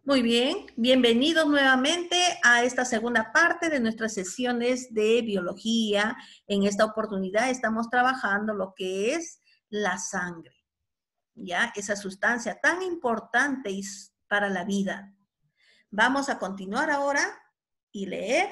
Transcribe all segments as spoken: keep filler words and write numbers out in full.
Muy bien, bienvenidos nuevamente a esta segunda parte de nuestras sesiones de biología. En esta oportunidad estamos trabajando lo que es la sangre, ¿ya? Esa sustancia tan importante para la vida. Vamos a continuar ahora y leer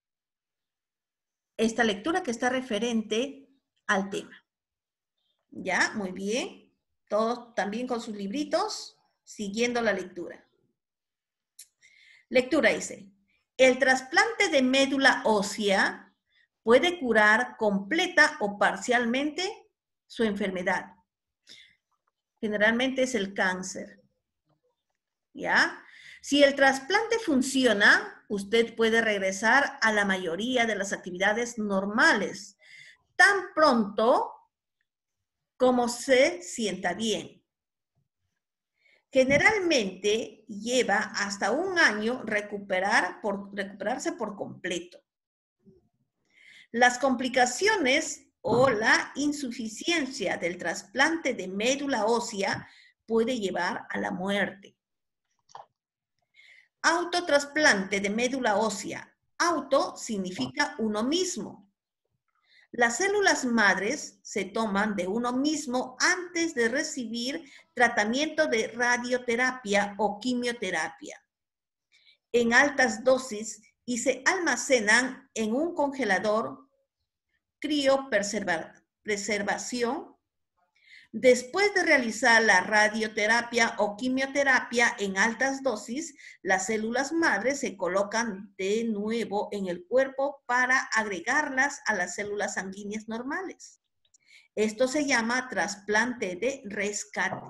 esta lectura que está referente al tema. ¿Ya? Muy bien. Todos también con sus libritos, siguiendo la lectura. Lectura dice, el trasplante de médula ósea puede curar completa o parcialmente su enfermedad. Generalmente es el cáncer. ¿Ya? Si el trasplante funciona, usted puede regresar a la mayoría de las actividades normales, tan pronto como se sienta bien. Generalmente lleva hasta un año recuperar por, recuperarse por completo. Las complicaciones o la insuficiencia del trasplante de médula ósea puede llevar a la muerte. Autotrasplante de médula ósea. Auto significa uno mismo. Las células madres se toman de uno mismo antes de recibir tratamiento de radioterapia o quimioterapia en altas dosis y se almacenan en un congelador criopreservación. Después de realizar la radioterapia o quimioterapia en altas dosis, las células madres se colocan de nuevo en el cuerpo para agregarlas a las células sanguíneas normales. Esto se llama trasplante de rescate.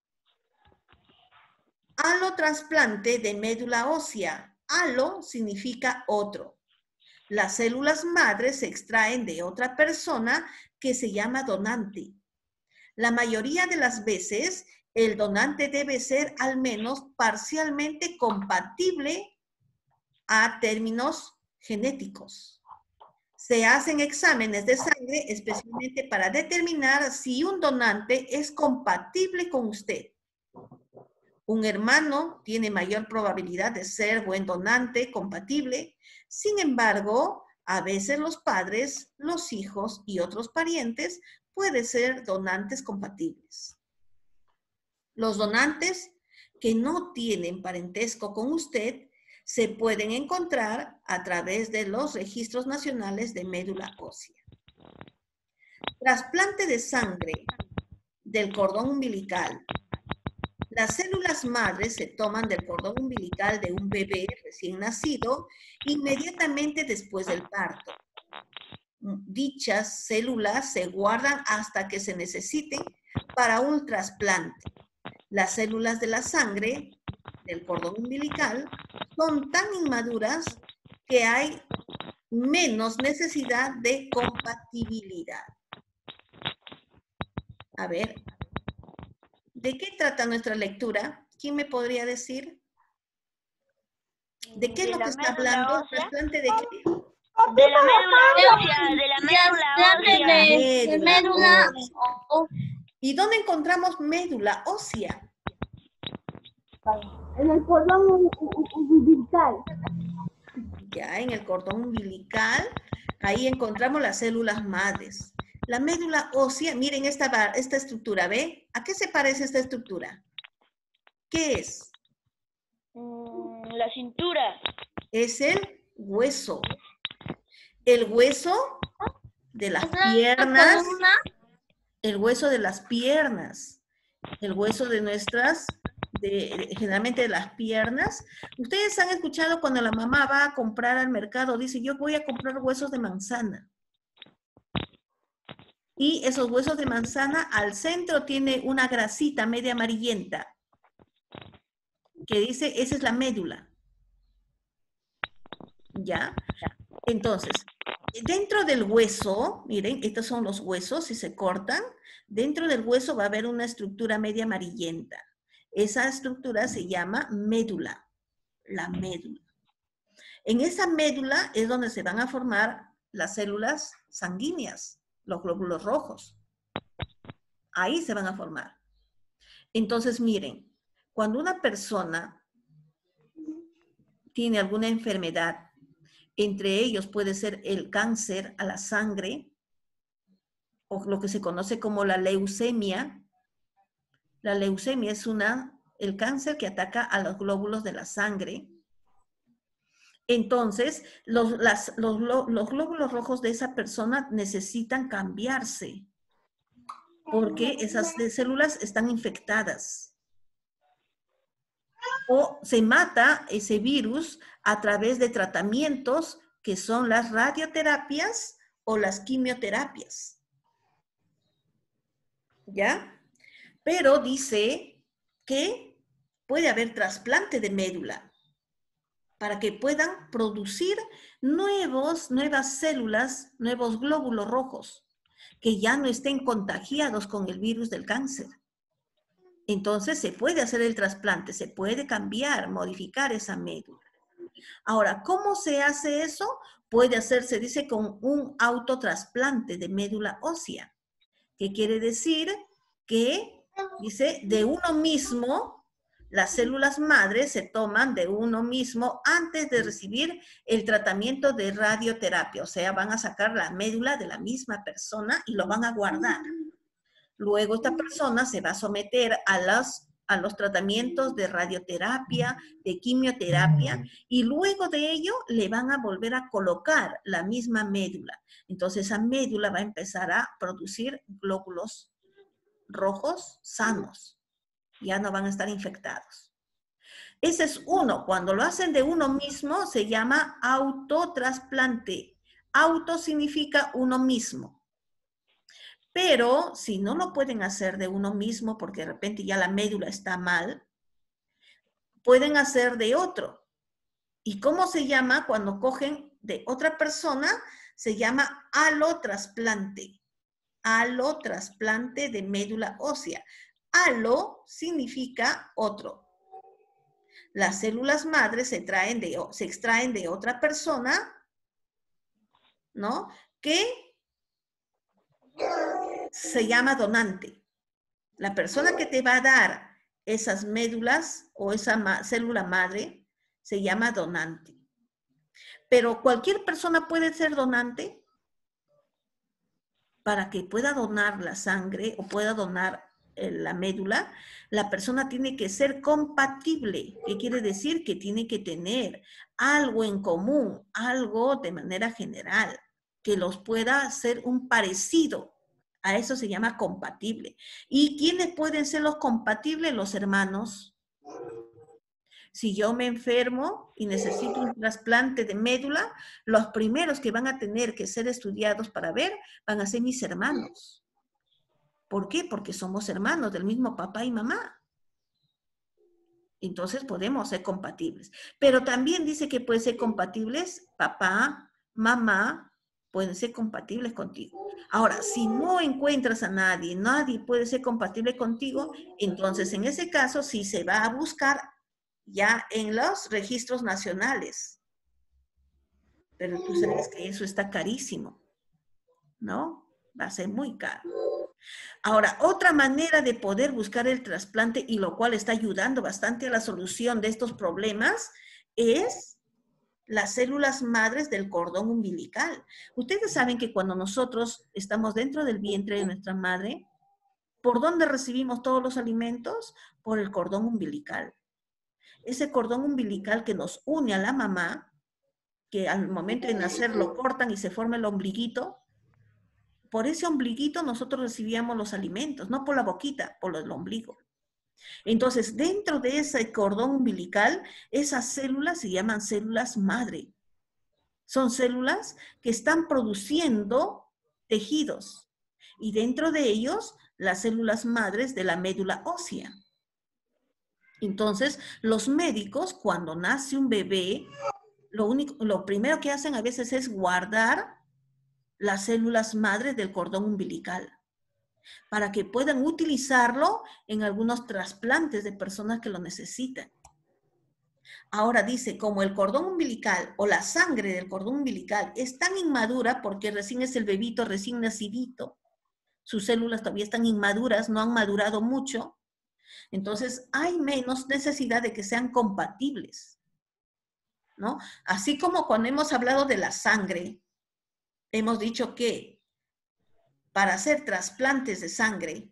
Alotrasplante de médula ósea. Alo significa otro. Las células madres se extraen de otra persona que se llama donante. La mayoría de las veces, el donante debe ser al menos parcialmente compatible a términos genéticos. Se hacen exámenes de sangre especialmente para determinar si un donante es compatible con usted. Un hermano tiene mayor probabilidad de ser buen donante, compatible. Sin embargo, a veces los padres, los hijos y otros parientes pueden ser donantes compatibles. Los donantes que no tienen parentesco con usted se pueden encontrar a través de los registros nacionales de médula ósea. Trasplante de sangre del cordón umbilical. Las células madres se toman del cordón umbilical de un bebé recién nacido inmediatamente después del parto. Dichas células se guardan hasta que se necesiten para un trasplante. Las células de la sangre del cordón umbilical son tan inmaduras que hay menos necesidad de compatibilidad. A ver, ¿de qué trata nuestra lectura? ¿Quién me podría decir? ¿De qué es lo que está hablando? ¿Trasplante de qué? De la médula ósea, de la médula ósea. De médula ósea. ¿Y dónde encontramos médula ósea? En el cordón umbilical. Ya, en el cordón umbilical, ahí encontramos las células madres. La médula ósea, miren esta, esta estructura, ¿ve? ¿A qué se parece esta estructura? ¿Qué es? Mm, la cintura. Es el hueso. El hueso de las piernas. El hueso de las piernas. El hueso de nuestras, de, generalmente de las piernas. Ustedes han escuchado cuando la mamá va a comprar al mercado, dice, yo voy a comprar huesos de manzana. Y esos huesos de manzana al centro tiene una grasita media amarillenta que dice, esa es la médula. ¿Ya? Entonces, dentro del hueso, miren, estos son los huesos, si se cortan, dentro del hueso va a haber una estructura media amarillenta. Esa estructura se llama médula, la médula. En esa médula es donde se van a formar las células sanguíneas, los glóbulos rojos. Ahí se van a formar. Entonces, miren, cuando una persona tiene alguna enfermedad. Entre ellos puede ser el cáncer a la sangre, o lo que se conoce como la leucemia. La leucemia es una, el cáncer que ataca a los glóbulos de la sangre. Entonces, los, las, los, los glóbulos rojos de esa persona necesitan cambiarse porque esas células están infectadas. O se mata ese virus a través de tratamientos que son las radioterapias o las quimioterapias. ¿Ya? Pero dice que puede haber trasplante de médula para que puedan producir nuevos, nuevas células, nuevos glóbulos rojos, que ya no estén contagiados con el virus del cáncer. Entonces se puede hacer el trasplante, se puede cambiar, modificar esa médula. Ahora, ¿cómo se hace eso? Puede hacerse, dice, con un autotrasplante de médula ósea. ¿Qué quiere decir? Que, dice, de uno mismo, las células madres se toman de uno mismo antes de recibir el tratamiento de radioterapia. O sea, van a sacar la médula de la misma persona y lo van a guardar. Luego esta persona se va a someter a los, a los tratamientos de radioterapia, de quimioterapia, y luego de ello le van a volver a colocar la misma médula. Entonces esa médula va a empezar a producir glóbulos rojos sanos. Ya no van a estar infectados. Ese es uno. Cuando lo hacen de uno mismo se llama autotrasplante. Auto significa uno mismo. Pero si no lo pueden hacer de uno mismo porque de repente ya la médula está mal, pueden hacer de otro. ¿Y cómo se llama cuando cogen de otra persona? Se llama alotrasplante. Alotrasplante de médula ósea. Alo significa otro. Las células madres se, traen de, se extraen de otra persona, ¿no? Que se llama donante. La persona que te va a dar esas médulas o esa ma- célula madre se llama donante. Pero cualquier persona puede ser donante. Para que pueda donar la sangre o pueda donar eh, la médula, la persona tiene que ser compatible. ¿Qué quiere decir? Que tiene que tener algo en común, algo de manera general, que los pueda hacer un parecido. A eso se llama compatible. ¿Y quiénes pueden ser los compatibles? Los hermanos. Si yo me enfermo y necesito un trasplante de médula, los primeros que van a tener que ser estudiados para ver van a ser mis hermanos. ¿Por qué? Porque somos hermanos del mismo papá y mamá. Entonces podemos ser compatibles. Pero también dice que pueden ser compatibles papá, mamá, pueden ser compatibles contigo. Ahora, si no encuentras a nadie, nadie puede ser compatible contigo, entonces en ese caso sí se va a buscar ya en los registros nacionales. Pero tú sabes que eso está carísimo, ¿no? Va a ser muy caro. Ahora, otra manera de poder buscar el trasplante, y lo cual está ayudando bastante a la solución de estos problemas, es las células madres del cordón umbilical. Ustedes saben que cuando nosotros estamos dentro del vientre de nuestra madre, ¿por dónde recibimos todos los alimentos? Por el cordón umbilical. Ese cordón umbilical que nos une a la mamá, que al momento de nacer lo cortan y se forma el ombliguito, por ese ombliguito nosotros recibíamos los alimentos, no por la boquita, por el ombligo. Entonces, dentro de ese cordón umbilical, esas células se llaman células madre. Son células que están produciendo tejidos. Y dentro de ellos, las células madres de la médula ósea. Entonces, los médicos, cuando nace un bebé, lo, único, lo primero que hacen a veces es guardar las células madres del cordón umbilical para que puedan utilizarlo en algunos trasplantes de personas que lo necesitan. Ahora dice, como el cordón umbilical o la sangre del cordón umbilical es tan inmadura porque recién es el bebito, recién nacidito, sus células todavía están inmaduras, no han madurado mucho, entonces hay menos necesidad de que sean compatibles. ¿no? Así como cuando hemos hablado de la sangre, hemos dicho que para hacer trasplantes de sangre,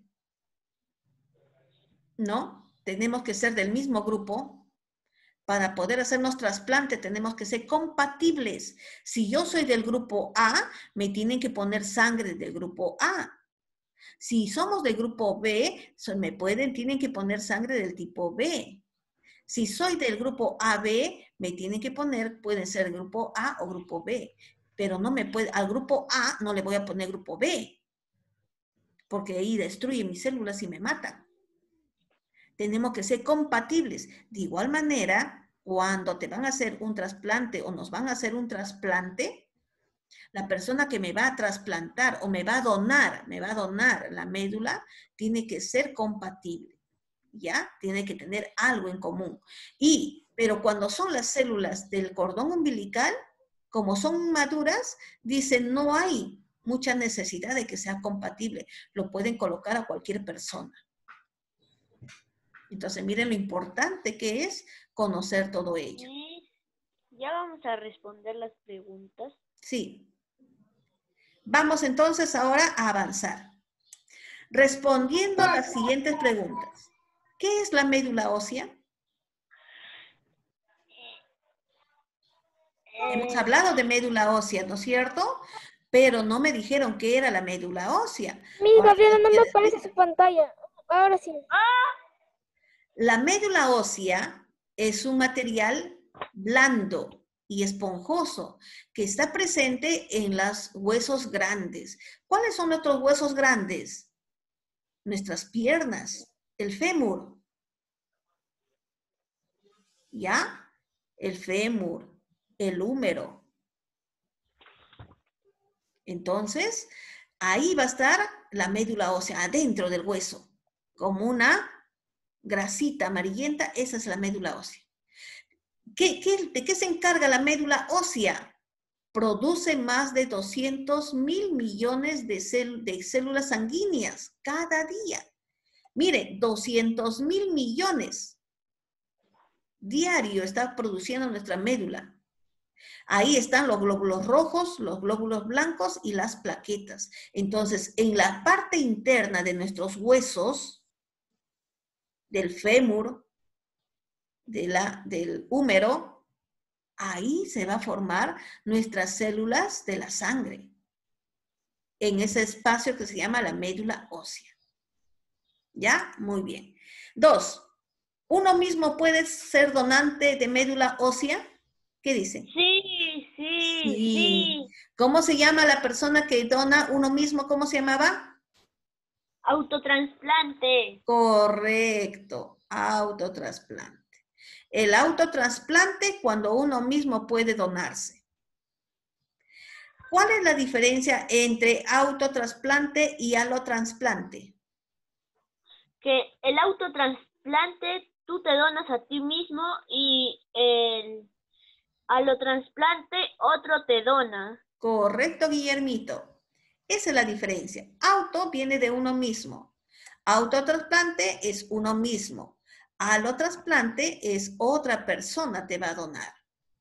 ¿no? Tenemos que ser del mismo grupo. Para poder hacernos trasplante tenemos que ser compatibles. Si yo soy del grupo A, me tienen que poner sangre del grupo A. Si somos del grupo B, me pueden, tienen que poner sangre del tipo B. Si soy del grupo A B, me tienen que poner, pueden ser grupo A o grupo B. Pero no me puede, al grupo A no le voy a poner grupo B. Porque ahí destruye mis células y me matan. Tenemos que ser compatibles. De igual manera, cuando te van a hacer un trasplante o nos van a hacer un trasplante, la persona que me va a trasplantar o me va a donar, me va a donar la médula, tiene que ser compatible, ¿ya? Tiene que tener algo en común. Y, pero cuando son las células del cordón umbilical, como son maduras, dicen no hay mucha necesidad de que sea compatible. Lo pueden colocar a cualquier persona. Entonces, miren lo importante que es conocer todo ello. Sí, ya vamos a responder las preguntas. Sí. Vamos entonces ahora a avanzar. Respondiendo a las siguientes preguntas. ¿Qué es la médula ósea? Eh, Hemos hablado de médula ósea, ¿no es cierto? Pero no me dijeron qué era la médula ósea. Mira, Ahora Gabriela, les no voy a me aparece decir. su pantalla. Ahora sí. La médula ósea es un material blando y esponjoso que está presente en los huesos grandes. ¿Cuáles son nuestros huesos grandes? Nuestras piernas, el fémur. ¿Ya? El fémur, el húmero. Entonces, ahí va a estar la médula ósea, adentro del hueso, como una grasita amarillenta. Esa es la médula ósea. ¿Qué, qué, ¿De qué se encarga la médula ósea? Produce más de doscientos mil millones de, cel, de células sanguíneas cada día. Mire, doscientos mil millones diario está produciendo nuestra médula. Ahí están los glóbulos rojos, los glóbulos blancos y las plaquetas. Entonces, en la parte interna de nuestros huesos, del fémur, de la, del húmero, ahí se va a formar nuestras células de la sangre, en ese espacio que se llama la médula ósea. ¿Ya? Muy bien. Dos, ¿uno mismo puede ser donante de médula ósea? ¿Qué dicen? Sí, sí, sí, sí. ¿Cómo se llama la persona que dona uno mismo? ¿Cómo se llamaba? Autotrasplante. Correcto, autotrasplante. El autotrasplante cuando uno mismo puede donarse. ¿Cuál es la diferencia entre autotrasplante y alotrasplante? Que el autotrasplante tú te donas a ti mismo y el alotrasplante otro te dona. Correcto, Guillermito. Esa es la diferencia. Auto viene de uno mismo. Autotrasplante es uno mismo. Alotrasplante es otra persona te va a donar.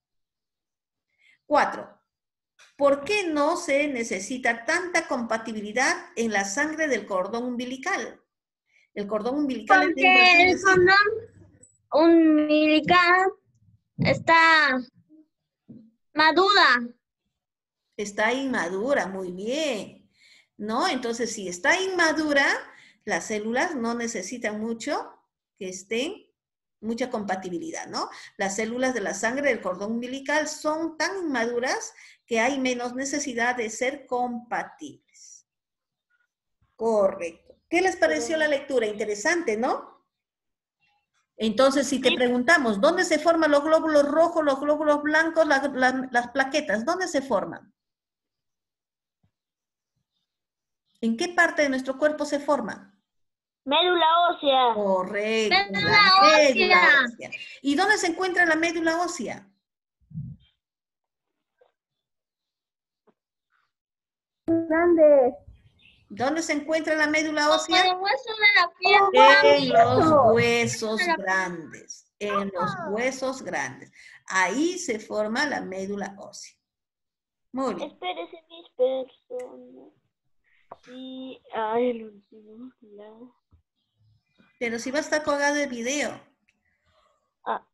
Cuatro. ¿Por qué no se necesita tanta compatibilidad en la sangre del cordón umbilical? El cordón umbilical es de Porque el cordón umbilical está madura. Está inmadura, muy bien. ¿No? Entonces, si está inmadura, las células no necesitan mucho que estén, mucha compatibilidad, ¿no? Las células de la sangre del cordón umbilical son tan inmaduras que hay menos necesidad de ser compatibles. Correcto. ¿Qué les pareció la lectura? Interesante, ¿no? Entonces, si te preguntamos, ¿dónde se forman los glóbulos rojos, los glóbulos blancos, la, la, las plaquetas? ¿Dónde se forman? ¿En qué parte de nuestro cuerpo se forman? Médula ósea. Correcto. Médula la ósea. médula ósea. ¿Y dónde se encuentra la médula ósea? Grande. ¿Dónde se encuentra la médula ósea? En el hueso de la pierna. En los huesos grandes. en los huesos grandes. Ahí se forma la médula ósea. Muy bien. Espérese, mis personas. Y, ay, el último. La... Pero si va a estar colgado el video. Ah.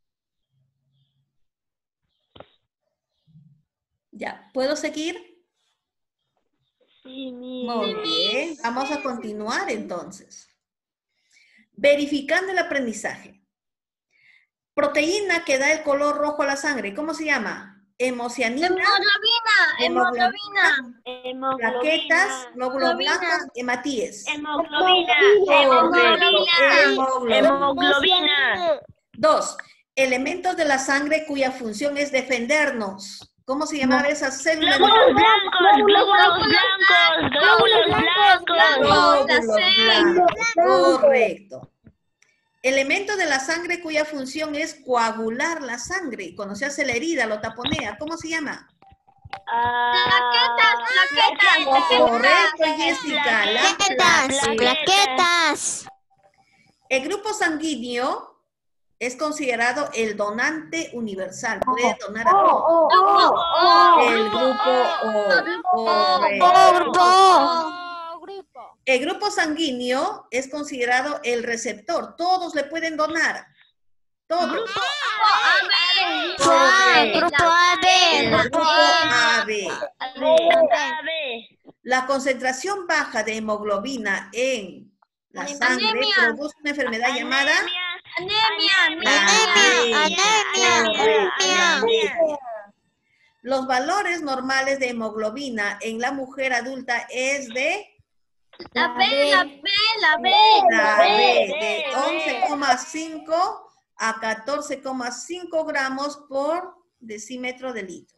Ya, ¿puedo seguir? Sí, mi... Muy bien, vamos a continuar entonces. Verificando el aprendizaje. Proteína que da el color rojo a la sangre, ¿cómo se llama? Hemocianina, Hemoglobina, hemoglobina. Hemoglobina. plaquetas, glóbulos Hemoglobina. blancos, hematíes. Hemoglobina. Hemoglobina. Hemoglobina. Hemoglobina. Dos, elementos de la sangre cuya función es defendernos. ¿Cómo se llamaba esa célula? Glóbulos blancos, glóbulos blancos, glóbulos blancos. Glóbulos blancos. Correcto. Elementos de la sangre cuya función es coagular la sangre. Cuando se hace la herida, lo taponea. ¿Cómo se llama? Plaquetas, plaquetas. Correcto, Jessica. Las plaquetas. Plaquetas. El grupo sanguíneo es considerado el donante universal. Puede donar a todos. El grupo O. Correcto. El grupo sanguíneo es considerado el receptor. Todos le pueden donar. Todos. Correcto. Grupo A B. El grupo A B. A ver. La concentración baja de hemoglobina en la sangre Anemia. produce una enfermedad llamada Anemia, Anemia. Anemia. Anemia. Anemia. Los valores normales de hemoglobina en la mujer adulta es de La B, la B, la B. la B, de once coma cinco a catorce coma cinco gramos por decímetro de litro.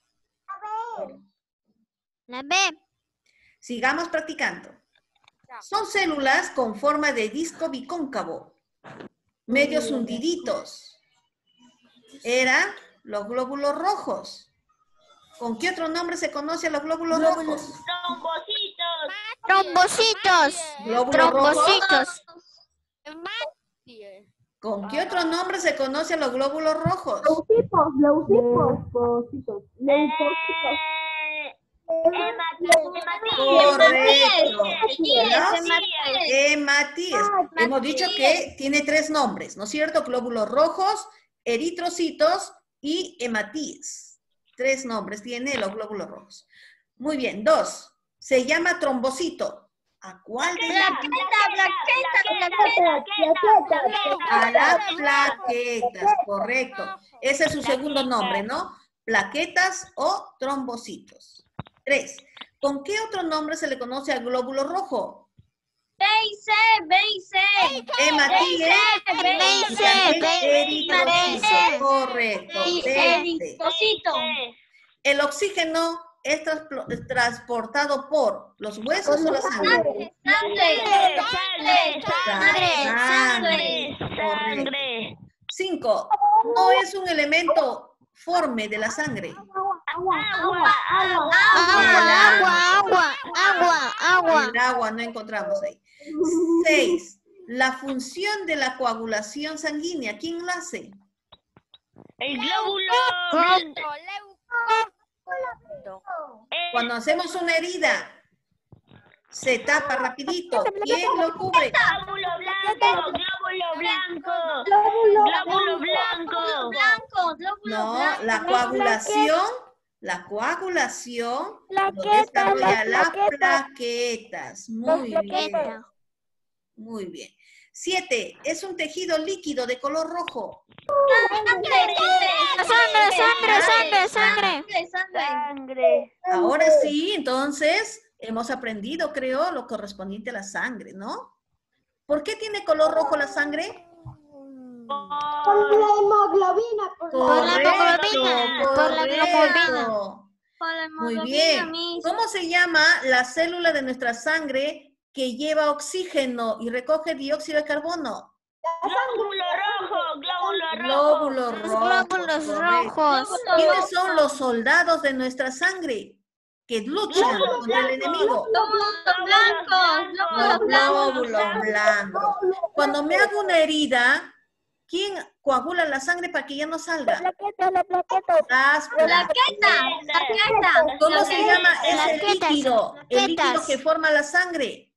La B. Sigamos practicando. Son células con forma de disco bicóncavo, medios hundiditos. Eran los glóbulos rojos. ¿Con qué otro nombre se conoce a los glóbulos rojos? Trombocitos. Trombocitos. Glóbulos rojos. Trombocitos. ¿Con qué otro nombre se conoce a los glóbulos rojos? Leucipos, leucipos. Leucocitos. Correcto. Hematíes. Hematíes. Hemos dicho que tiene tres nombres, ¿no es cierto? Glóbulos rojos, eritrocitos y hematíes. Tres nombres tiene los glóbulos rojos. Muy bien. Dos. Se llama trombocito. ¿A cuál de las? A las plaquetas, correcto. Ese es su segundo nombre, ¿no? Plaquetas o trombocitos. Tres. ¿Con qué otro nombre se le conoce al glóbulo rojo? B y C, B y C. Hematíes, B y C. eritrocitos, correcto. Este. Eritrocito. El oxígeno es transplo- es transportado por los huesos o la sangre. Sangre. Sangre. Sangre. Sangre. Cinco. No es un elemento forme de la sangre. Agua. Agua. Agua, agua, agua, agua, agua. El agua no encontramos ahí. Seis. La función de la coagulación sanguínea. ¿Quién la hace? El glóbulo. Cuando hacemos una herida, se tapa rapidito. ¿Quién lo cubre? Glóbulo blanco. Glóbulo blanco. Glóbulo blanco. Blanco, glóbulo No, blanco. la coagulación, la coagulación lo Plaquetas, desarrolla las las plaquetas. plaquetas. Muy bien. Muy bien. Siete, es un tejido líquido de color rojo. Sangre, sangre, sangre, sangre. Sangre. Ahora sí, entonces, hemos aprendido, creo, lo correspondiente a la sangre, ¿no? ¿Por qué tiene color rojo la sangre? Por la hemoglobina. Por la hemoglobina, por la hemoglobina. correcto. Por la Muy hemoglobina, bien. mis. ¿Cómo se llama la célula de nuestra sangre que lleva oxígeno y recoge dióxido de carbono? Glóbulo rojo. Glóbulo rojo. Glóbulos Los rojos. glóbulos correcto. rojos. ¿Quiénes son los soldados de nuestra sangre que luchan contra el enemigo? Glóbulos blancos, Los glóbulos blancos. glóbulos blancos. Cuando me hago una herida, ¿quién coagulan la sangre para que ya no salga? Plaquetas, la plaqueta. Las Plaqueta, plaqueta. ¿Cómo se llama ese Plaquetas, líquido? El líquido plaquetas. que forma la sangre.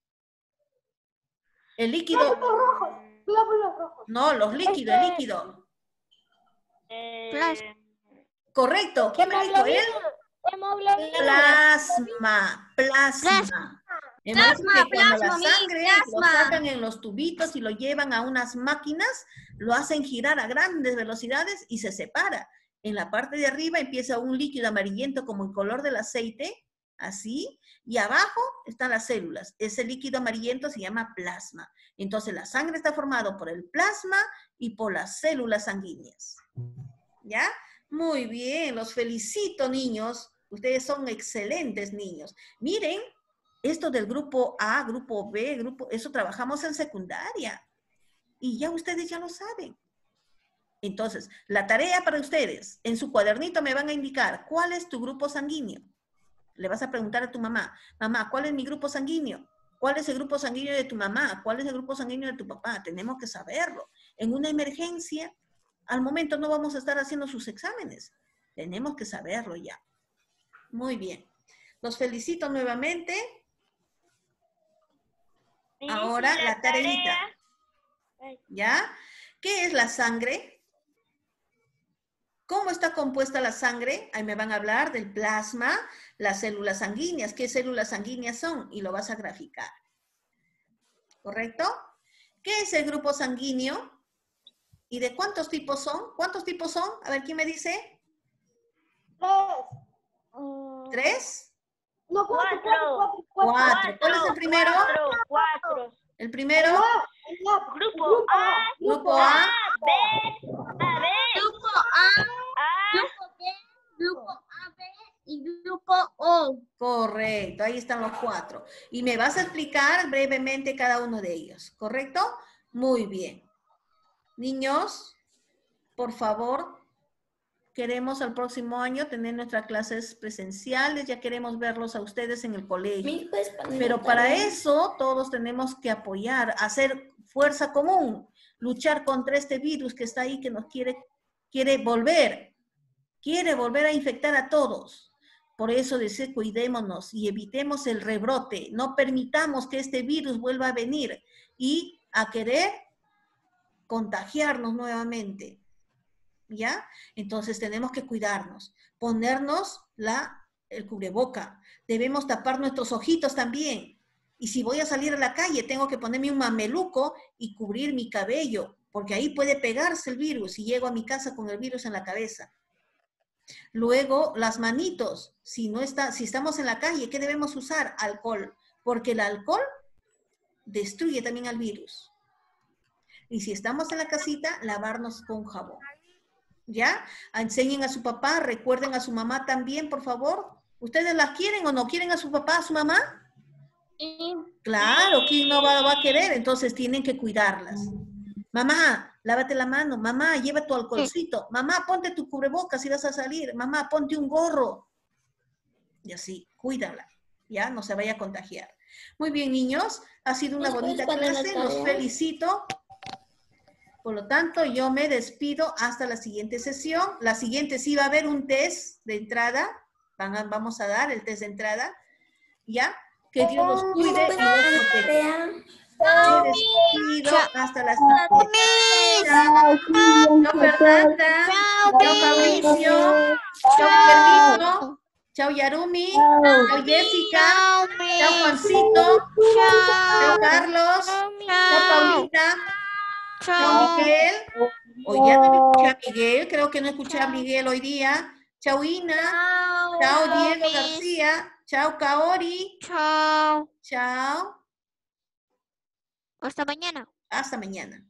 El líquido. Rojos, glóbulos rojos. No, los líquidos, el líquido. Eh, Plas- Correcto. ¿Quién me dijo él? Hemoglobina. Plasma, plasma. Hemos dicho Plasma, que cuando plasma, la mi, sangre lo plasma. sacan en los tubitos y lo llevan a unas máquinas, lo hacen girar a grandes velocidades y se separa. En la parte de arriba empieza un líquido amarillento como el color del aceite, así, y abajo están las células. Ese líquido amarillento se llama plasma. Entonces la sangre está formada por el plasma y por las células sanguíneas. ¿Ya? Muy bien, los felicito, niños. Ustedes son excelentes niños. Miren, esto del grupo A, grupo B, grupo, eso trabajamos en secundaria. Y ya ustedes ya lo saben. Entonces, la tarea para ustedes, en su cuadernito me van a indicar cuál es tu grupo sanguíneo. Le vas a preguntar a tu mamá, mamá, ¿cuál es mi grupo sanguíneo? ¿Cuál es el grupo sanguíneo de tu mamá? ¿Cuál es el grupo sanguíneo de tu papá? Tenemos que saberlo. En una emergencia, al momento no vamos a estar haciendo sus exámenes. Tenemos que saberlo ya. Muy bien. Los felicito nuevamente. y Ahora si la tareita. tarea- ¿Ya? ¿Qué es la sangre? ¿Cómo está compuesta la sangre? Ahí me van a hablar del plasma, las células sanguíneas. ¿Qué células sanguíneas son? Y lo vas a graficar. ¿Correcto? ¿Qué es el grupo sanguíneo? ¿Y de cuántos tipos son? ¿Cuántos tipos son? A ver, ¿quién me dice? Tres. ¿Tres? No, cuatro, Cuatro. cuatro, cuatro, Cuatro. ¿Cuál es el primero? Cuatro, cuatro. El primero, Grupo A, grupo A. B, A, B, Grupo A, A, grupo B, grupo A B y grupo O. Correcto, ahí están los cuatro. Y me vas a explicar brevemente cada uno de ellos, ¿correcto? Muy bien. Niños, por favor, queremos al próximo año tener nuestras clases presenciales, ya queremos verlos a ustedes en el colegio. Pero para eso todos tenemos que apoyar, hacer fuerza común, luchar contra este virus que está ahí, que nos quiere, quiere volver, quiere volver a infectar a todos. Por eso dice, cuidémonos y evitemos el rebrote. No permitamos que este virus vuelva a venir y a querer contagiarnos nuevamente. ¿Ya? Entonces tenemos que cuidarnos, ponernos la, el cubreboca. Debemos tapar nuestros ojitos también. Y si voy a salir a la calle, tengo que ponerme un mameluco y cubrir mi cabello, porque ahí puede pegarse el virus y llego a mi casa con el virus en la cabeza. Luego, las manitos. Si, no está, si estamos en la calle, ¿qué debemos usar? Alcohol, porque el alcohol destruye también al virus. Y si estamos en la casita, lavarnos con jabón. ¿Ya? Enseñen a su papá, recuerden a su mamá también, por favor. ¿Ustedes las quieren o no quieren a su papá, a su mamá? Sí. Claro, ¿quién no va, va a querer? Entonces tienen que cuidarlas. Mamá, lávate la mano. Mamá, lleva tu alcoholcito. Mamá, ponte tu cubrebocas si vas a salir. Mamá, ponte un gorro. Y así, cuídala. Ya, no se vaya a contagiar. Muy bien, niños. Ha sido una bonita clase. Los felicito. Por lo tanto, yo me despido hasta la siguiente sesión. La siguiente sí va a haber un test de entrada. Van a, vamos a dar el test de entrada. ¿Ya? Que Dios los cuide y los proteja. Me despido hasta la siguiente. Chao, chao Fernanda. Chao Fabricio. Chao Guillermito. Chao Yarumi. Chao Jessica. Chao Juancito. Chao Carlos. Chao Paulita. Chao Miguel. Hoy ya no escuché a Miguel. Creo que no escuché a Miguel hoy día. Chao Ina. Chao Diego García. Chao Kaori. Chao. Chao. Hasta mañana. Hasta mañana.